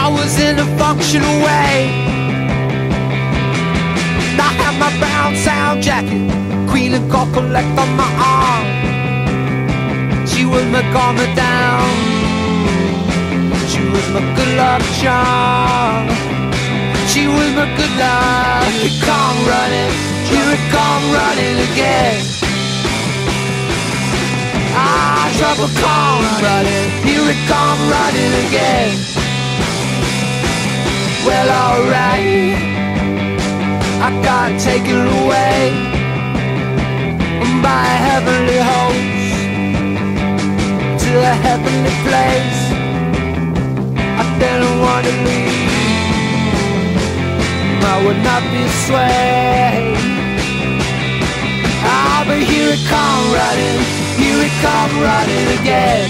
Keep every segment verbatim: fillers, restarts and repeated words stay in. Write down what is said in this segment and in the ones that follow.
I was in a functional way. I had my brown sound jacket, Queen and gold collect on my arm. She was my calmer down. She was my good luck charm. She was my good luck. Here it come running, here it come running again. Ah, trouble come running, here it come running again. Well, alright, I gotta take it away by a heavenly host to a heavenly place. I didn't want to leave, I would not be swayed. Ah, but here it come running, here it come running again.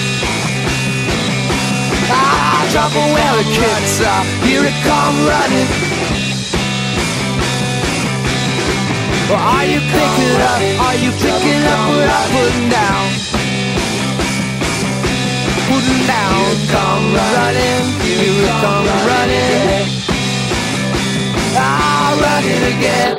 Ah, trouble where it kicks up, here it come running. Well, are you picking up, are you picking up what I'm putting down? Putting down, come running, here it come running. Ah, running again.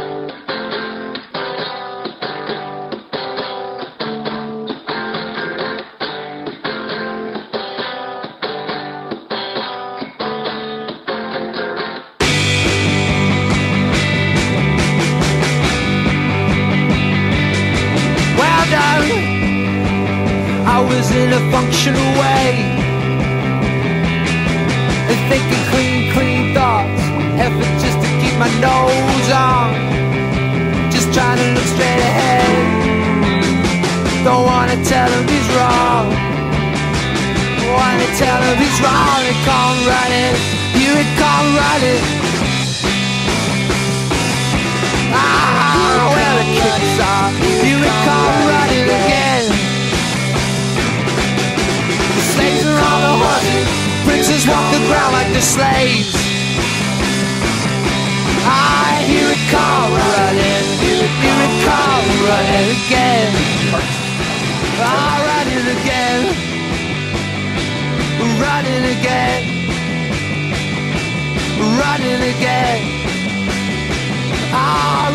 I was in a functional way, and thinking clean, clean thoughts, effort just to keep my nose on, just trying to look straight ahead. Don't wanna tell him he's wrong, wanna tell him he's wrong. It come running, here it come running. Ah, where the kicks are, here it come running again. Slaves are on the horses, princes walk the ground like they're slaves. I hear it come running, hear it come running again. Ah, running again, running again, running again. Ah.